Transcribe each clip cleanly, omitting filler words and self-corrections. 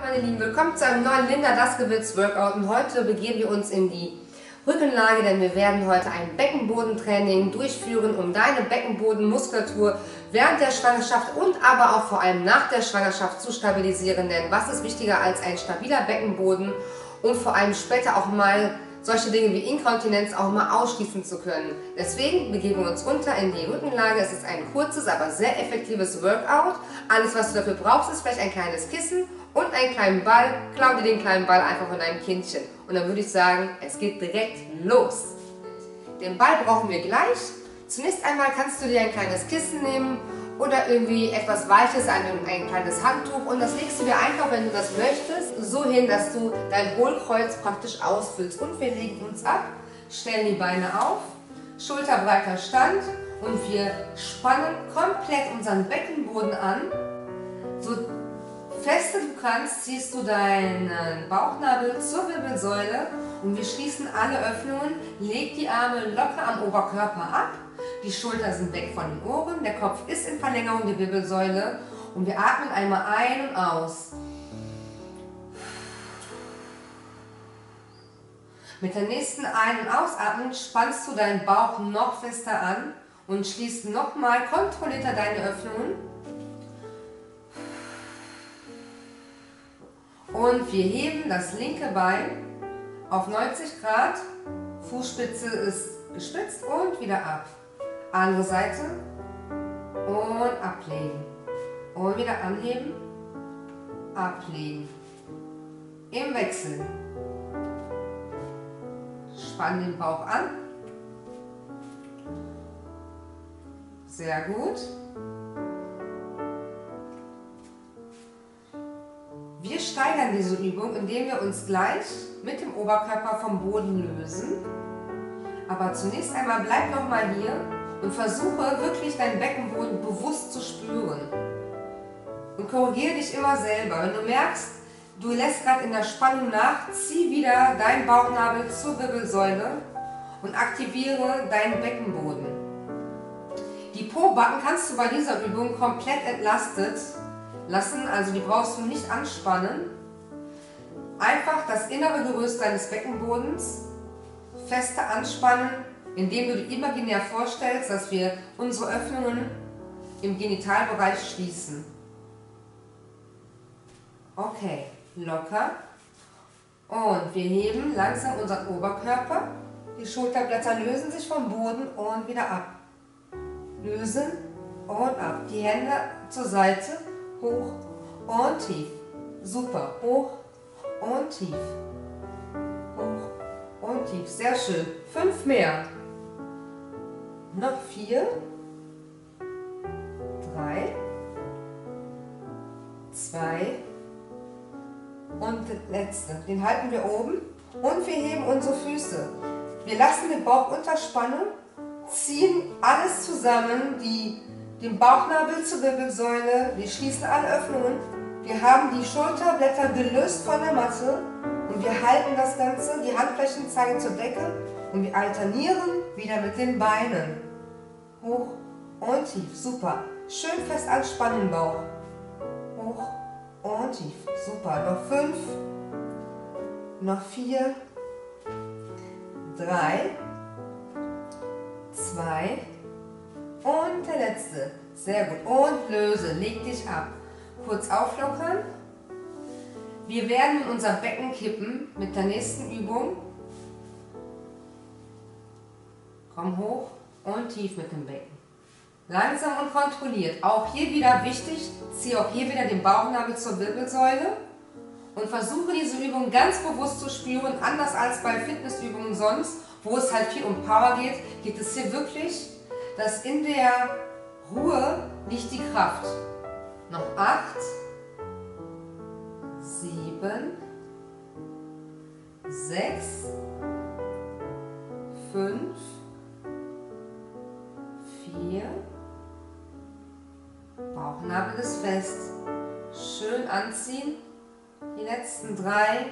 meine Lieben, willkommen zu einem neuen Linda das Gewürz Workout und heute begeben wir uns in die Rückenlage, denn wir werden heute ein Beckenbodentraining durchführen, um deine Beckenbodenmuskulatur während der Schwangerschaft und aber auch vor allem nach der Schwangerschaft zu stabilisieren, denn was ist wichtiger als ein stabiler Beckenboden, um vor allem später auch mal solche Dinge wie Inkontinenz auch mal ausschließen zu können. Deswegen begeben wir uns runter in die Rückenlage. Es ist ein kurzes, aber sehr effektives Workout. Alles, was du dafür brauchst, ist vielleicht ein kleines Kissen und einen kleinen Ball. Klau dir den kleinen Ball einfach von deinem Kindchen. Und dann würde ich sagen, es geht direkt los. Den Ball brauchen wir gleich. Zunächst einmal kannst du dir ein kleines Kissen nehmen oder irgendwie etwas Weiches, ein kleines Handtuch, und das legst du dir einfach, wenn du das möchtest, so hin, dass du dein Hohlkreuz praktisch ausfüllst. Und wir legen uns ab, stellen die Beine auf, schulterbreiter Stand, und wir spannen komplett unseren Beckenboden an. So fest du kannst, ziehst du deinen Bauchnabel zur Wirbelsäule und wir schließen alle Öffnungen. Leg die Arme locker am Oberkörper ab. Die Schultern sind weg von den Ohren, der Kopf ist in Verlängerung der Wirbelsäule und wir atmen einmal ein und aus. Mit der nächsten Ein- und Ausatmung spannst du deinen Bauch noch fester an und schließt nochmal kontrollierter deine Öffnungen. Und wir heben das linke Bein auf 90 Grad, Fußspitze ist gespitzt und wieder ab. Andere Seite und ablegen und wieder anheben, ablegen. Im Wechsel. Spann den Bauch an. Sehr gut. Wir steigern diese Übung, indem wir uns gleich mit dem Oberkörper vom Boden lösen. Aber zunächst einmal bleib noch mal hier und versuche wirklich deinen Beckenboden bewusst zu spüren. Und korrigiere dich immer selber. Wenn du merkst, du lässt gerade in der Spannung nach, zieh wieder deinen Bauchnabel zur Wirbelsäule und aktiviere deinen Beckenboden. Die Po-Backen kannst du bei dieser Übung komplett entlastet lassen, also die brauchst du nicht anspannen. Einfach das innere Gerüst deines Beckenbodens fester anspannen, indem du dir imaginär vorstellst, dass wir unsere Öffnungen im Genitalbereich schließen. Okay, locker. Und wir heben langsam unseren Oberkörper. Die Schulterblätter lösen sich vom Boden und wieder ab. Lösen und ab. Die Hände zur Seite, hoch und tief. Super, hoch und tief. Hoch und tief, sehr schön. 5 mehr. Noch 4, 3, 2 und der letzte. Den halten wir oben und wir heben unsere Füße. Wir lassen den Bauch unterspannen, ziehen alles zusammen, den Bauchnabel zur Wirbelsäule, wir schließen alle Öffnungen. Wir haben die Schulterblätter gelöst von der Matte und wir halten das Ganze, die Handflächen zeigen zur Decke und wir alternieren wieder mit den Beinen. Hoch und tief, super. Schön fest anspannen im Bauch. Hoch und tief, super. Noch 5, noch 4, 3, 2 und der letzte. Sehr gut. Und löse, leg dich ab. Kurz auflockern. Wir werden in unser Becken kippen mit der nächsten Übung. Komm hoch und tief mit dem Becken. Langsam und kontrolliert. Auch hier wieder wichtig, ziehe auch hier wieder den Bauchnabel zur Wirbelsäule und versuche diese Übung ganz bewusst zu spüren. Anders als bei Fitnessübungen sonst, wo es halt viel um Power geht, geht es hier wirklich, dass in der Ruhe liegt die Kraft. Noch 8, 7, 6, 5, 4, Bauchnabel ist fest. Schön anziehen. Die letzten 3,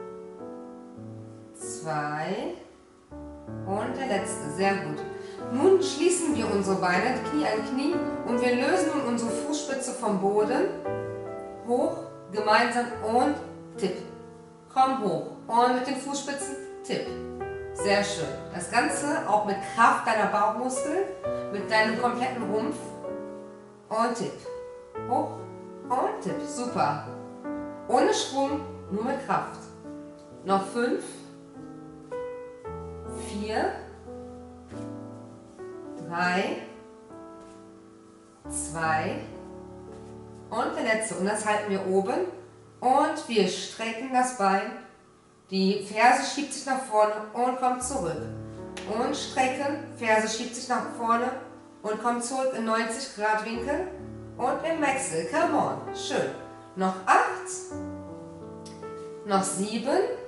2 und der letzte. Sehr gut. Nun schließen wir unsere Beine, Knie an Knie, und wir lösen nun unsere Fußspitze vom Boden. Hoch gemeinsam und Tipp. Komm hoch und mit den Fußspitzen Tipp. Sehr schön. Das Ganze auch mit Kraft deiner Bauchmuskeln, mit deinem kompletten Rumpf und Tipp. Hoch und Tipp. Super. Ohne Schwung, nur mit Kraft. Noch 5, 4, 3, 2 und der letzte. Und das halten wir oben. Und wir strecken das Bein. Die Ferse schiebt sich nach vorne und kommt zurück. Und strecken, Ferse schiebt sich nach vorne und kommt zurück in 90 Grad Winkel. Und im Wechsel. Come on. Schön. Noch 8. Noch 7.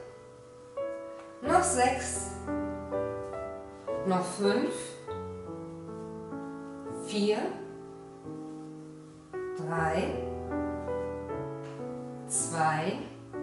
Noch 6. Noch 5. 4. 3. 2.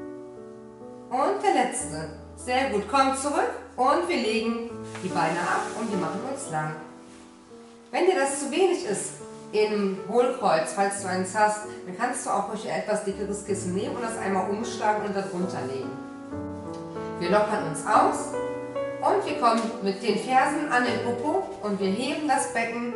Und der letzte. Sehr gut. Kommt zurück und wir legen die Beine ab und wir machen uns lang. Wenn dir das zu wenig ist im Hohlkreuz, falls du eins hast, dann kannst du auch ruhig ein etwas dickeres Kissen nehmen und das einmal umschlagen und darunter legen. Wir lockern uns aus und wir kommen mit den Fersen an den Popo und wir heben das Becken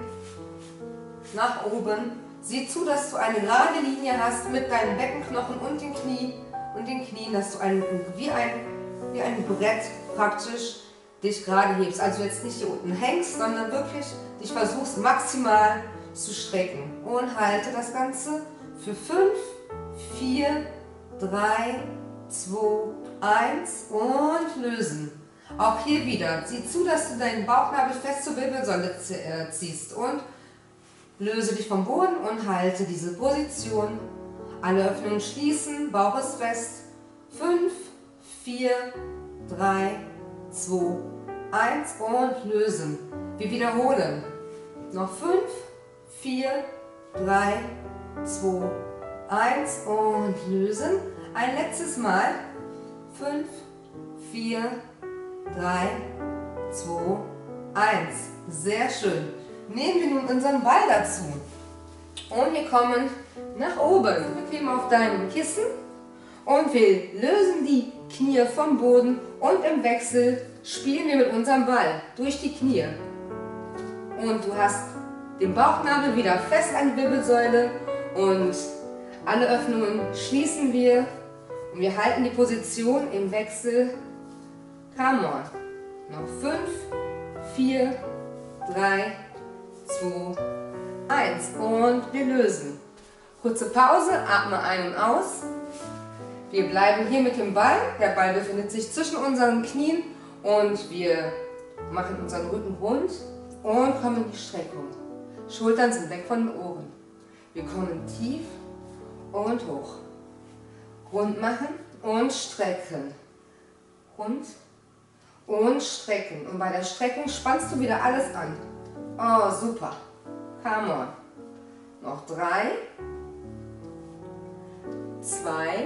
nach oben. Sieh zu, dass du eine gerade Linie hast mit deinen Beckenknochen und den Knien, dass du wie ein Brett praktisch dich gerade hebst. Also jetzt nicht hier unten hängst, sondern wirklich dich versuchst maximal zu strecken. Und halte das Ganze für 5, 4, 3, 2, 1 und lösen. Auch hier wieder, sieh zu, dass du deinen Bauchnabel fest zur Wirbelsäule ziehst und löse dich vom Boden und halte diese Position. Alle Öffnungen schließen, Bauch ist fest. 5, 4, 3, 2, 1 und lösen. Wir wiederholen. Noch 5, 4, 3, 2, 1 und lösen. Ein letztes Mal. 5, 4, 3, 2, 1. Sehr schön. Nehmen wir nun unseren Ball dazu. Und wir kommen nach oben, bequem auf deinem Kissen. Und wir lösen die Knie vom Boden und im Wechsel spielen wir mit unserem Ball durch die Knie. Und du hast den Bauchnabel wieder fest an die Wirbelsäule und alle Öffnungen schließen wir. Und wir halten die Position im Wechsel. Come on. Noch 5, 4, 3, 2, 1 und wir lösen. Kurze Pause, atme ein und aus. Wir bleiben hier mit dem Ball. Der Ball befindet sich zwischen unseren Knien und wir machen unseren Rücken rund und kommen in die Streckung. Schultern sind weg von den Ohren. Wir kommen tief und hoch. Rund machen und strecken. Rund und strecken. Und bei der Streckung spannst du wieder alles an. Oh, super. Come on. Noch 3, 2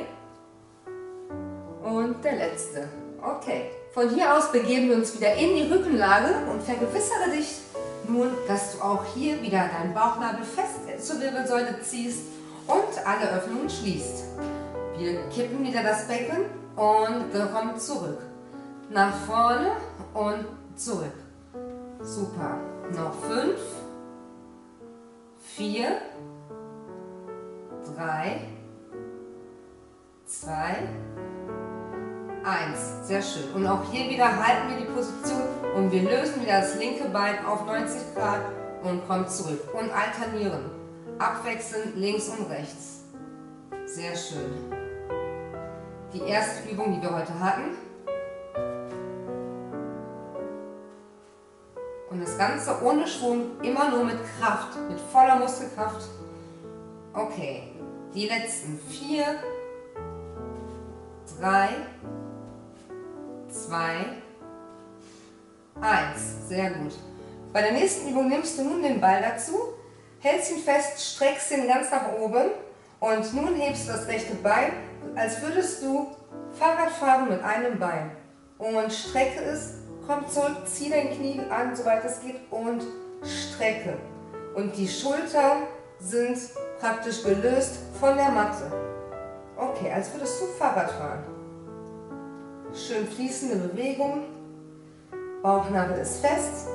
und der letzte. Okay. Von hier aus begeben wir uns wieder in die Rückenlage und vergewissere dich nun, dass du auch hier wieder deinen Bauchnabel fest zur Wirbelsäule ziehst und alle Öffnungen schließt. Wir kippen wieder das Becken und kommen zurück. Nach vorne und zurück. Super. Noch 5, 4, 3, 2, 1. Sehr schön. Und auch hier wieder halten wir die Position und wir lösen wieder das linke Bein auf 90 Grad und kommen zurück. Und alternieren. Abwechselnd links und rechts. Sehr schön. Die erste Übung, die wir heute hatten. Und das Ganze ohne Schwung, immer nur mit Kraft, mit voller Muskelkraft. Okay, die letzten 4, 3, 2, 1. Sehr gut. Bei der nächsten Übung nimmst du nun den Ball dazu, hältst ihn fest, streckst ihn ganz nach oben und nun hebst du das rechte Bein, als würdest du Fahrrad fahren mit einem Bein. Und strecke es, komm zurück, zieh dein Knie an, soweit es geht und strecke. Und die Schultern sind praktisch gelöst von der Matte. Okay, als würdest du Fahrrad fahren. Schön fließende Bewegung. Bauchnabel ist fest.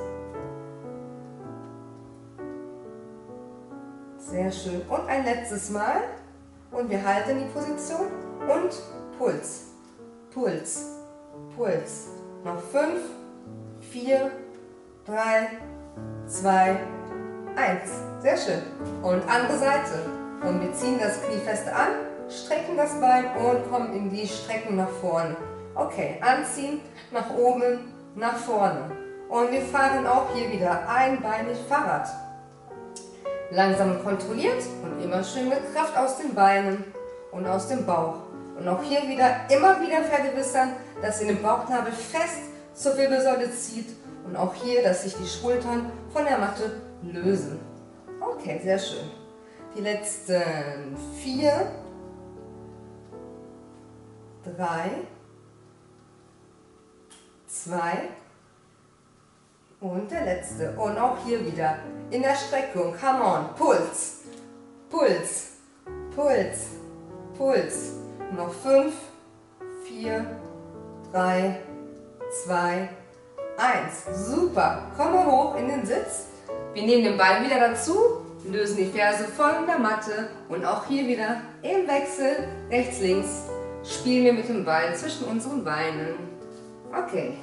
Sehr schön. Und ein letztes Mal. Und wir halten die Position. Und Puls. Puls. Puls. Noch 5, 4, 3, 2, 1. Sehr schön. Und andere Seite. Und wir ziehen das Knie fest an, strecken das Bein und kommen in die Streckung nach vorne. Okay, anziehen, nach oben, nach vorne. Und wir fahren auch hier wieder einbeinig Fahrrad. Langsam und kontrolliert und immer schön mit Kraft aus den Beinen und aus dem Bauch. Und auch hier wieder immer wieder vergewissern, dass ihr den Bauchnabel fest zur Wirbelsäule zieht und auch hier, dass sich die Schultern von der Matte lösen. Okay, sehr schön. Die letzten 4, 3, 2 und der letzte. Und auch hier wieder in der Streckung. Come on. Puls. Puls. Puls. Puls. Noch 5, 4, 3, 2, 1. Super. Komm mal hoch in den Sitz. Wir nehmen den Ball wieder dazu, lösen die Ferse von der Matte und auch hier wieder im Wechsel rechts, links spielen wir mit dem Ball zwischen unseren Beinen. Okay.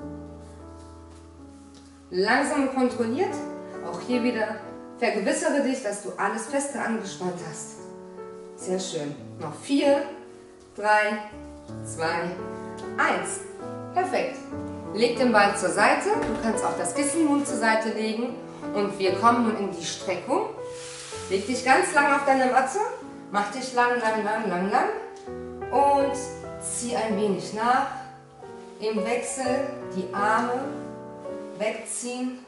Langsam und kontrolliert. Auch hier wieder vergewissere dich, dass du alles feste angespannt hast. Sehr schön. Noch 4, 3, 2, 1. Perfekt. Leg den Ball zur Seite. Du kannst auch das Kissen nun zur Seite legen. Und wir kommen nun in die Streckung. Leg dich ganz lang auf deine Matte. Mach dich lang, lang, lang, lang, lang. Und zieh ein wenig nach. Im Wechsel die Arme wegziehen.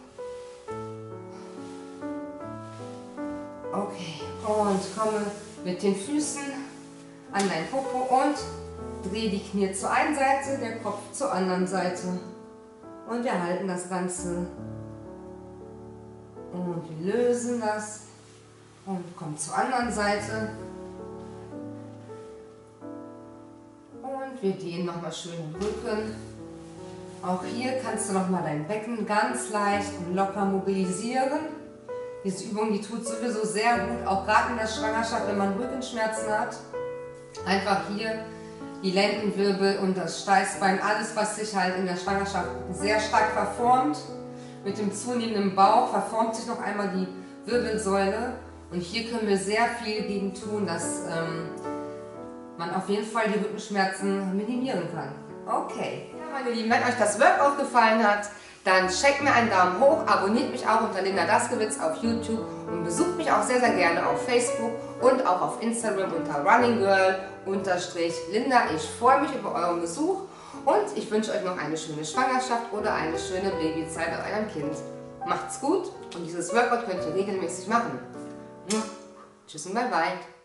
Okay. Und komme mit den Füßen an dein Popo und dreh die Knie zur einen Seite, der Kopf zur anderen Seite. Und wir halten das Ganze. Und wir lösen das. Und kommen zur anderen Seite. Und wir dehnen nochmal schön den Rücken. Auch hier kannst du nochmal dein Becken ganz leicht und locker mobilisieren. Diese Übung, die tut sowieso sehr gut, auch gerade in der Schwangerschaft, wenn man Rückenschmerzen hat. Einfach hier die Lendenwirbel und das Steißbein, alles was sich halt in der Schwangerschaft sehr stark verformt. Mit dem zunehmenden Bauch verformt sich noch einmal die Wirbelsäule. Und hier können wir sehr viel gegen tun, dass man auf jeden Fall die Rückenschmerzen minimieren kann. Okay, ja, meine Lieben, wenn euch das Workout gefallen hat, dann schenkt mir einen Daumen hoch, abonniert mich auch unter Linda Daskewitz auf YouTube und besucht mich auch sehr, sehr gerne auf Facebook und auch auf Instagram unter runninggirl_Linda. Ich freue mich über euren Besuch und ich wünsche euch noch eine schöne Schwangerschaft oder eine schöne Babyzeit an eurem Kind. Macht's gut und dieses Workout könnt ihr regelmäßig machen. Tschüss und bye bye.